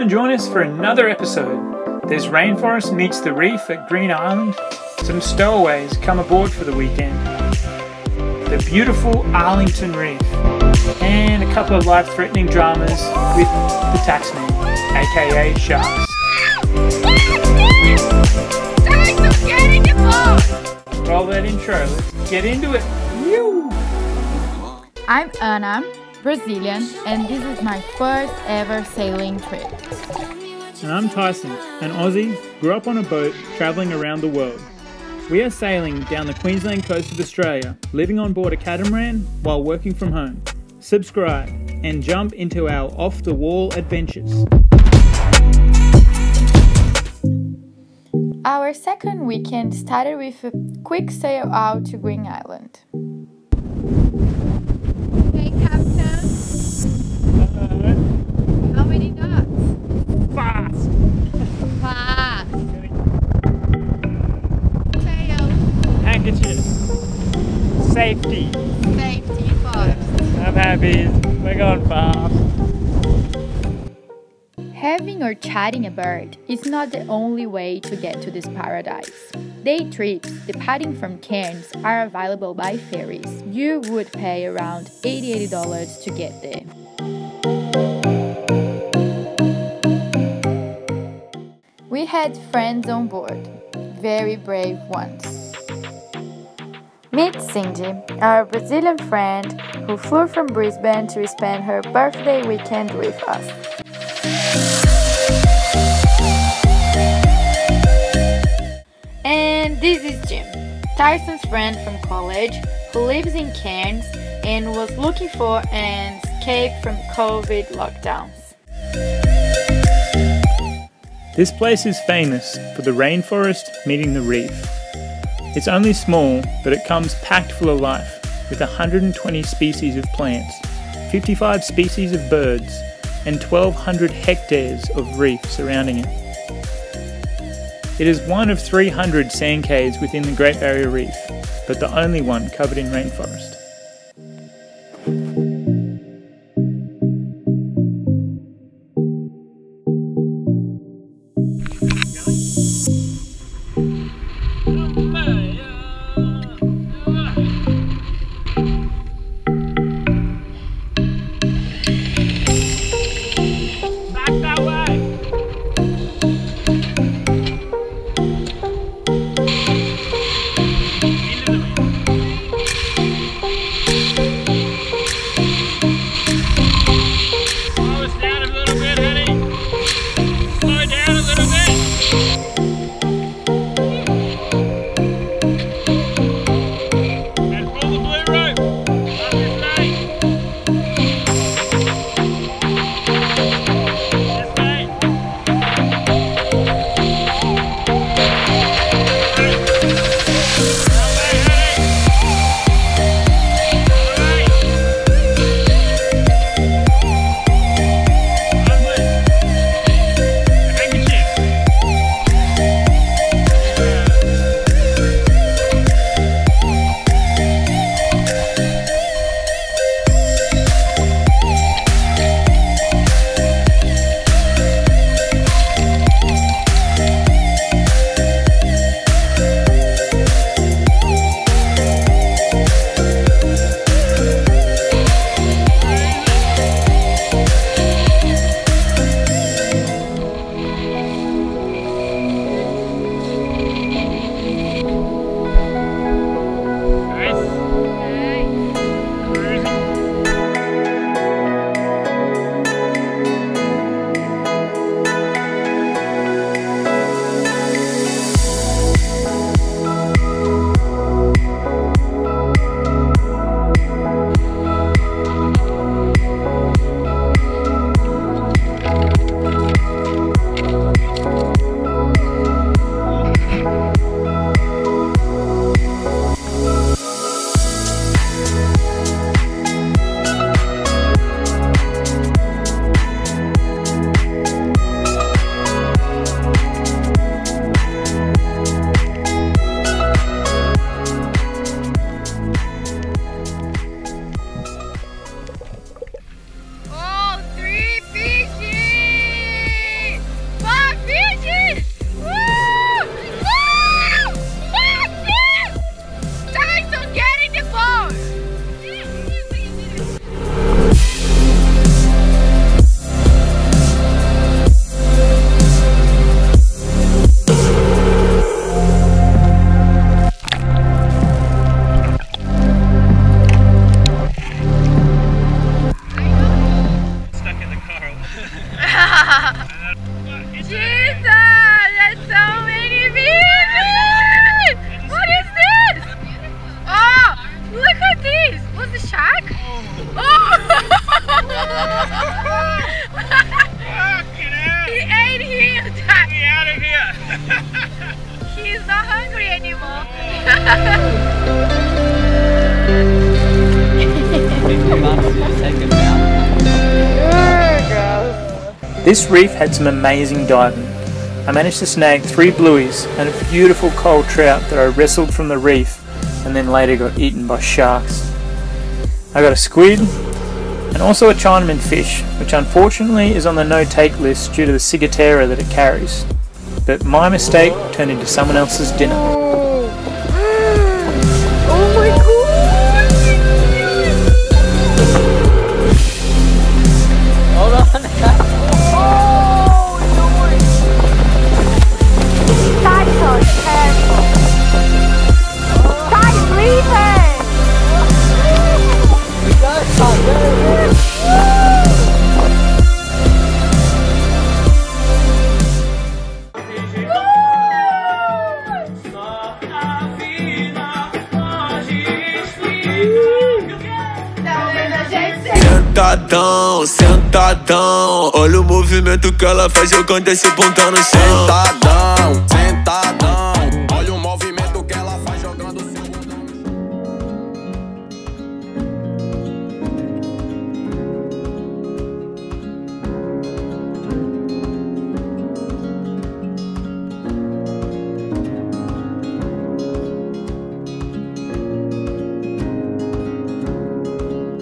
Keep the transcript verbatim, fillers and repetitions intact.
Come and join us for another episode. There's rainforest meets the reef at Green Island, some stowaways come aboard for the weekend, the beautiful Arlington Reef, and a couple of life-threatening dramas with the taxman, aka sharks. Roll that intro, let's get into it. Woo! I'm Anna, Brazilian, and this is my first ever sailing trip. And I'm Tyson, an Aussie, grew up on a boat travelling around the world. We are sailing down the Queensland coast of Australia, living on board a catamaran while working from home. Subscribe and jump into our off-the-wall adventures. Our second weekend started with a quick sail out to Green Island. Hey, Captain. Hello. How many knots? Fast! Fast. Sail. Handkerchief. Safety. Safety first. I'm happy. We're going fast. Having or chatting a bird is not the only way to get to this paradise. Day trips departing from Cairns are available by ferries. You would pay around eighty dollars to get there. We had friends on board, very brave ones. Meet Cindy, our Brazilian friend who flew from Brisbane to spend her birthday weekend with us. And this is Jim, Tyson's friend from college who lives in Cairns and was looking for an escape from COVID lockdowns. This place is famous for the rainforest meeting the reef. It's only small, but it comes packed full of life, with one hundred twenty species of plants, fifty-five species of birds, and twelve hundred hectares of reef surrounding it. It is one of three hundred sand caves within the Great Barrier Reef, but the only one covered in rainforest. This reef had some amazing diving. I managed to snag three blueies and a beautiful coral trout that I wrestled from the reef and then later got eaten by sharks. I got a squid and also a Chinaman fish, which unfortunately is on the no-take list due to the ciguatera that it carries. But my mistake turned into someone else's dinner. Oh my god! Hold on. Sentadão, sentadão, olha o movimento que ela faz jogando esse bundão no chão. Sentadão, sentadão.